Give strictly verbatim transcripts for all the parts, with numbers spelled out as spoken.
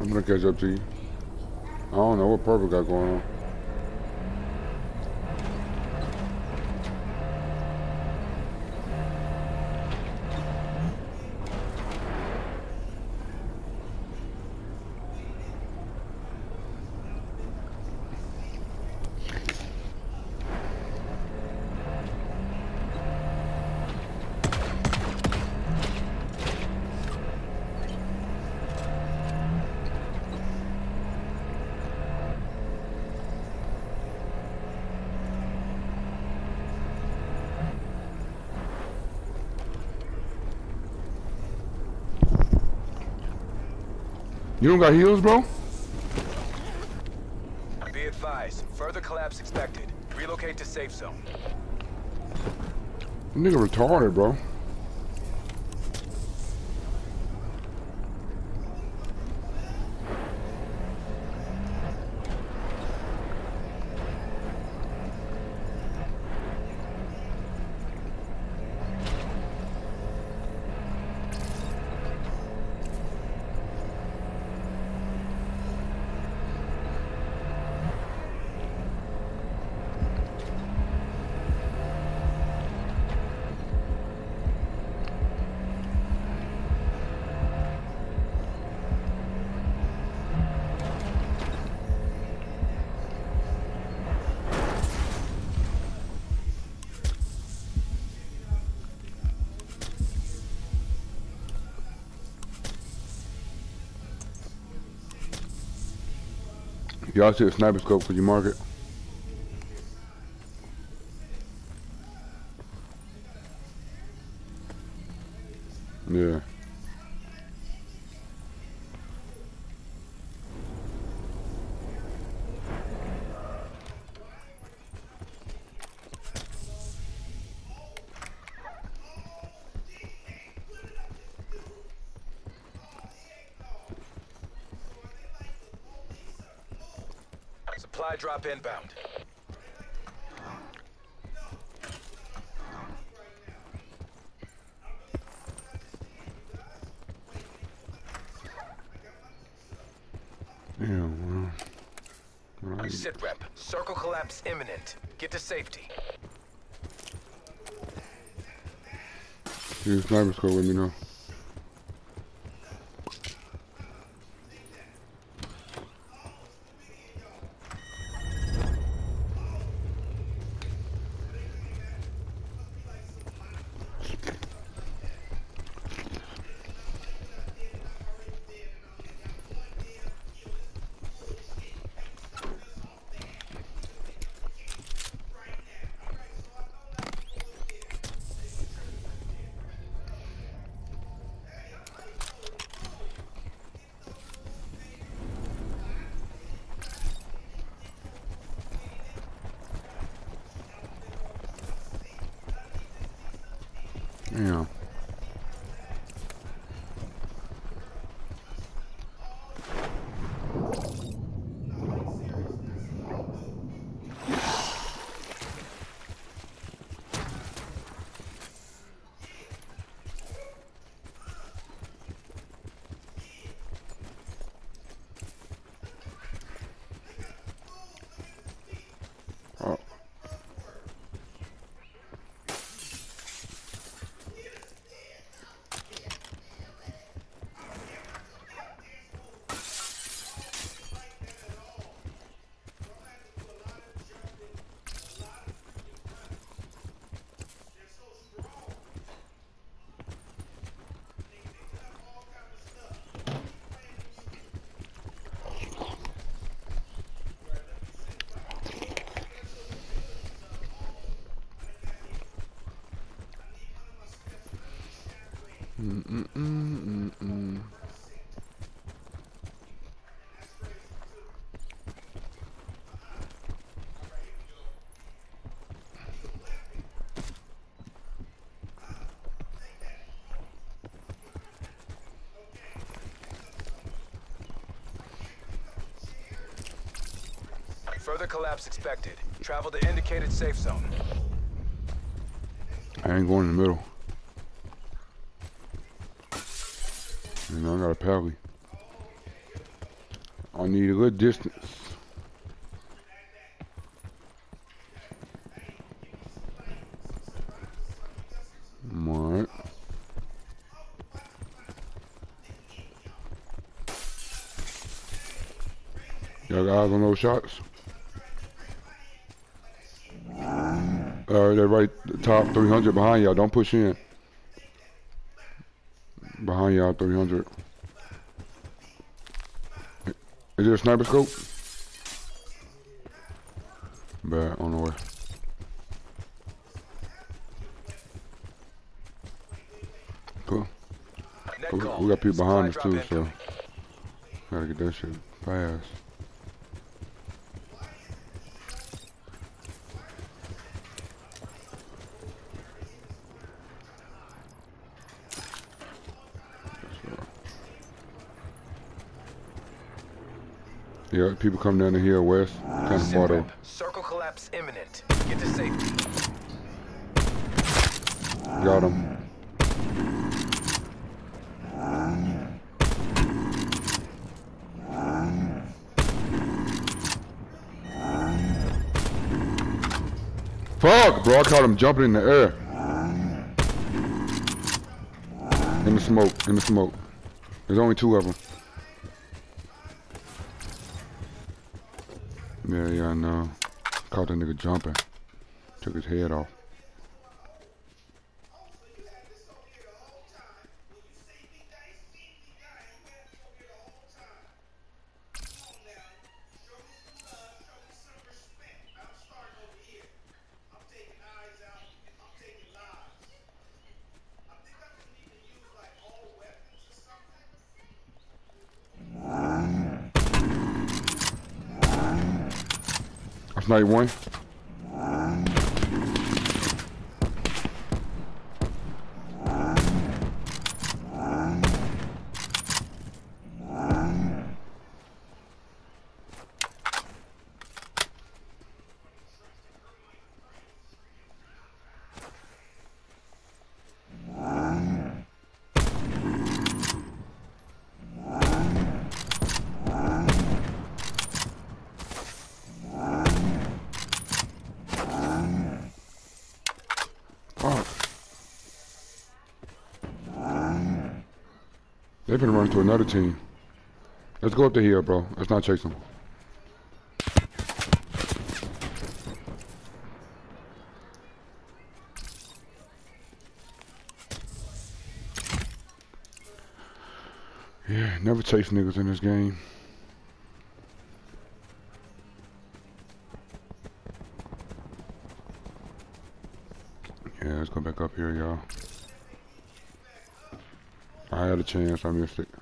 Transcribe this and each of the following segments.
I'm gonna catch up to you. I don't know what Purple got going on. You don't got heals, bro? Be advised, further collapse expected. Relocate to safe zone. Nigga retarded, bro. Y'all see a sniper scope, could you mark it? Yeah. Supply drop inbound. Damn, well. Sit rep. Circle collapse imminent. Get to safety. See a sniper scope, let me know. Yeah. Oh. Mm mm mm mm mm. Further collapse expected. Travel to indicated safe zone. I ain't going in the middle. You know, I got a pally. I need a good distance. Alright. Y'all got eyes on those shots? Alright, they're right top three hundred behind y'all. Don't push in. Behind y'all, three hundred. Is there a sniper scope? Bad, on the way. Cool. We, we got people behind us too, so gotta get that shit fast. Yeah, people come down the hill west, kind of water. Circle collapse imminent. Get to safety. Got him. Fuck, bro! I caught him jumping in the air. In the smoke. In the smoke. There's only two of them. Yeah, yeah, I know. Caught that nigga jumping. Took his head off. Night one. They've been running to another team. Let's go up the hill, bro. Let's not chase them. Yeah, never chase niggas in this game. Yeah, let's go back up here, y'all. I had a chance, I missed it.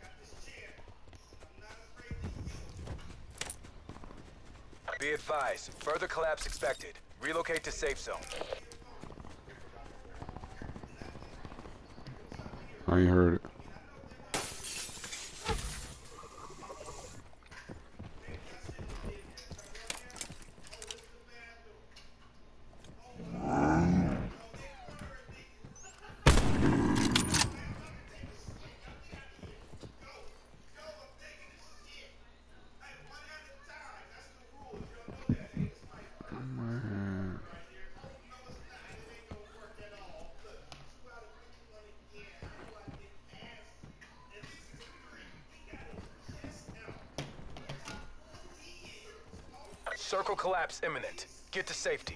Be advised, further collapse expected. Relocate to safe zone. I ain't heard it. Circle collapse imminent. Get to safety.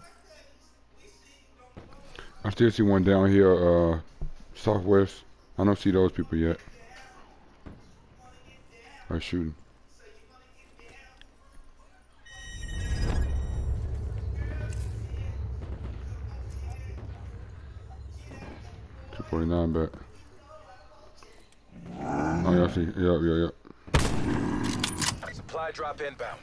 I still see one down here, uh, southwest. I don't see those people yet. They're shooting. two forty-nine back. Oh, yeah, I see. Yep, yep, yep. Supply drop inbound.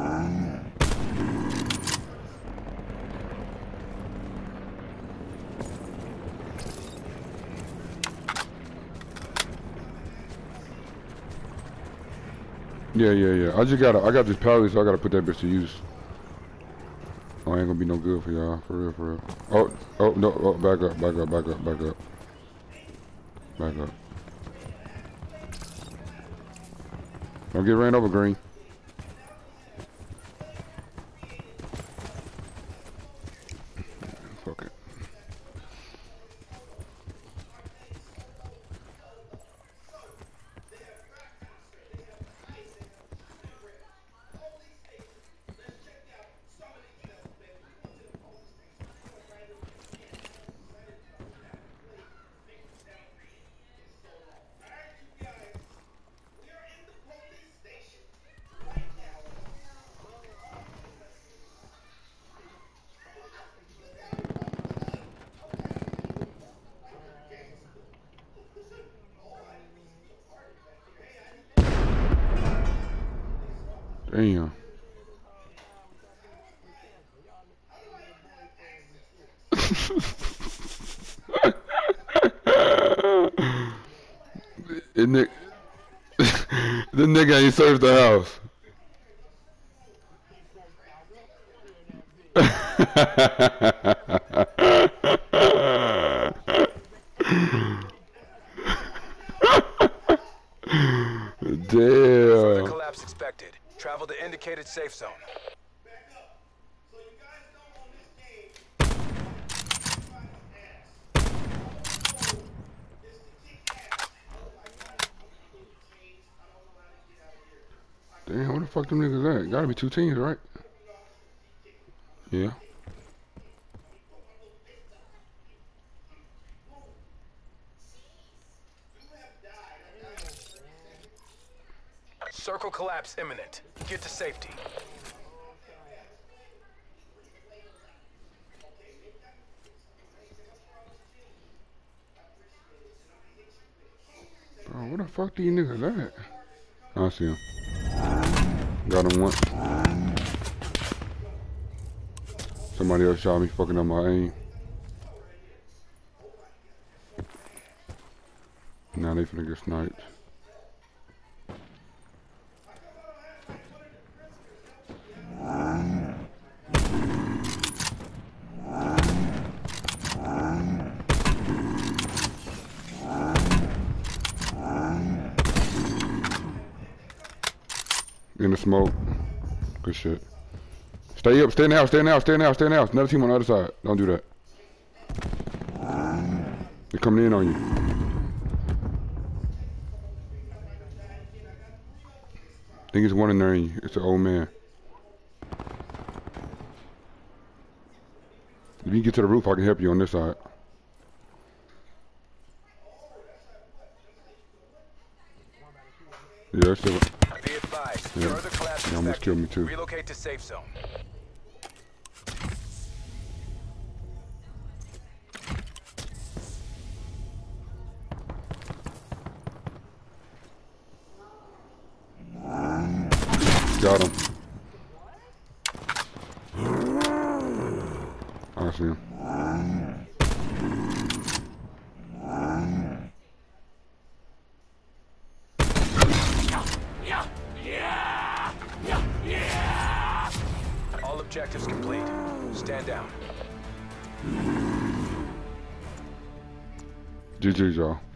Yeah, yeah, yeah. I just gotta, I got this pallet, so I gotta put that bitch to use. Oh, ain't gonna be no good for y'all, for real, for real. Oh, oh, no, oh, back up, back up, back up, back up. Back up. Don't get ran over, Green. Fuck it. Damn. The nigga, the nigga ain't served the house. Further Damn. collapse expected. Travel to indicated safe zone. Damn, where the fuck them niggas at? Gotta be two teams, right? Yeah. Circle collapse imminent. Get to safety. Bro, where the fuck these niggas at? I see him. Got him once. Somebody else shot me, fucking up my aim. Now they finna get sniped. In the smoke. Good shit. Stay up, stay in the house, stay in the house, stay in the house, stay in the house. Another team on the other side. Don't do that. They're coming in on you. I think it's one in there. It's an old man. If you can get to the roof, I can help you on this side. Yeah, it's still. Be advised. Yeah. Further collapse He almost expected. killed me too. Relocate to safe zone. Got him. I see him. All objectives complete. Stand down. G G, y'all.